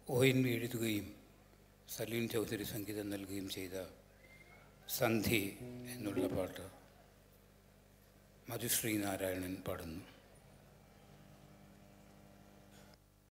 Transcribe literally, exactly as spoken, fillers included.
O N V എഴുതുകയും സലീം ചൗധരി സംഗീതം നൽകുകയും ചെയ്ത സന്ധി എന്നുള്ള പാട്ട് മധുശ്രീ നാരായണൻ പാടുന്നു.